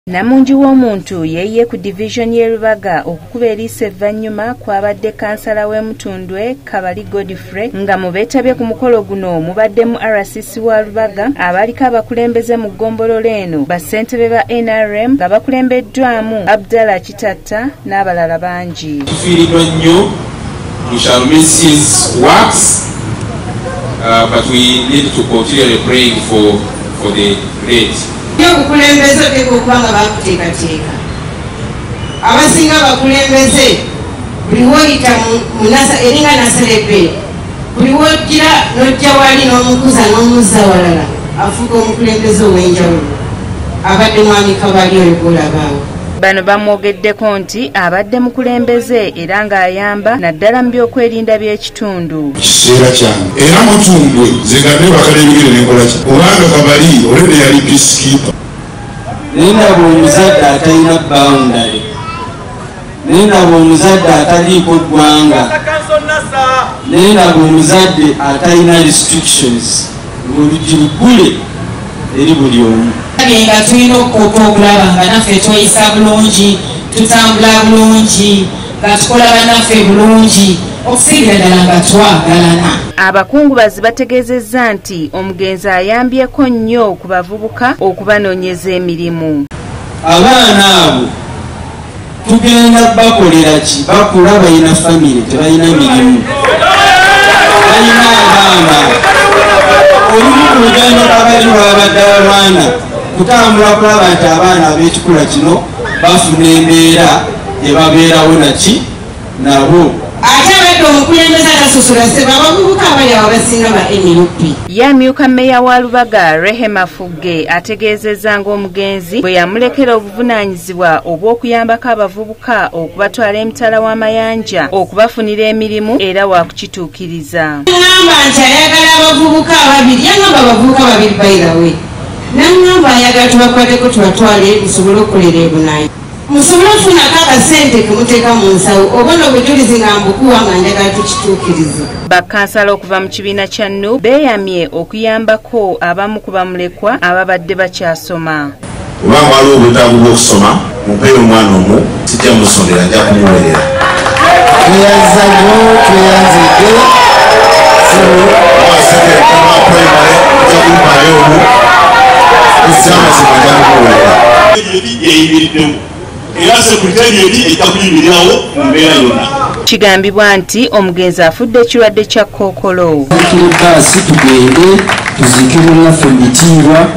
Namungi w'omuntu yeye ku division y'e Lubaga okukuba eriiso evvannyuma kwabadde kansala w'e Mutundwe Kabali Godfrey nga mu beetabye ku mukolo guno mubaddemu RCC wa Lubaga abaliko abakulembeze mu ggombolola eno bassentebe ba NRM nga bakulembeddwamu Abdallah Kitatta n'abalala bangi. Tufiiriddwa nnyo, we shall miss his works, but we need to continue praying for the great. Okukulembeze okubanga bakuteekateeka abasinga bakulembeze buli woyita munasa eringa naserebe buli wojjira n'ojja wali n'omukuza n'omuzza walala afuuka omukulembeze ow'enjawulo abadde mwami Kabali oyo gw'olabaawo. Bano bamwogeddeko nti abadde mukulembeze era ng'ayamba naddala mu byokwerinda by'ekitundu. Kiseera kyange era Mutundwe zegadde bakalebigere n'enkola ki kubanga Kabali olwedde yali peacekeeper. Nendaba omuzadde atalina boundary, nendaba omuzadde ataliiko ggwanga, nendaba omuzadde atalina restrictions, ng'oluggi luggule eri buli omu. Nga tulina okukoopa okulaba nga naffe tweyisa bulungi, tutambula bulungi, nga tukola bannaffe bulungi, okusingira ddala nga twagalana. Abakungubazi bategeezezza nti omugenzi ayambyeko nnyo ku bavubuka okubanoonyeza emirimu. Abaana abo tugenda bakolera ki? Bakula balina famire, tebalina mirimu, balina abaana. Olumu ku lugendo Kabali lwabadde abaana kutambula kulaba nti abaana ab'ekikula kino bafuna embeera gye babeerawo naki nabo. Ate abadde omukulembeze atasosola ssebo abavubuka abali awo abasinga ba NUP. Yamyuka mmeeya wa Lubaga Rehema Fugge ategeezezza ng'omugenzi bwe yamulekera obuvunaanyizibwa obw'okuyambako abavubuka okubatwala emitala w'amayanja okubafunira emirimu era waakukituukiriza. Ngamba nti ayagala abavubuka ababiri, yangamba abavubuka babiri by the way. Nangamba ayagala tubakwateko tubatwale musobole okukolera ebunayi. Musobole okufunako akasente kemuteeka mu nsawo obona obujulizi nga mbukuwa nga njagala tukituukirize. Bakkansala okuva mu kibiina kya NU beeyamye okuyambako abamu ku bamulekwa ababadde bakyasoma. Kubanga waliwo obwetaavu bw'okusoma mumpeeyo omwana omu sijja musondera nja kumuweerera. Tweyanza nnyo, tweyanzidde primary nja kumpaayo omu ekyamazima nja kumuweerera. Eyimiriddemu era sekuriterieti ejja kuyimirirawo mu mbeera yonna. Kigambibwa nti omugenzi afudde ekirwadde kya Kookolo. tugende tuziike munnaffe Mitiirwa.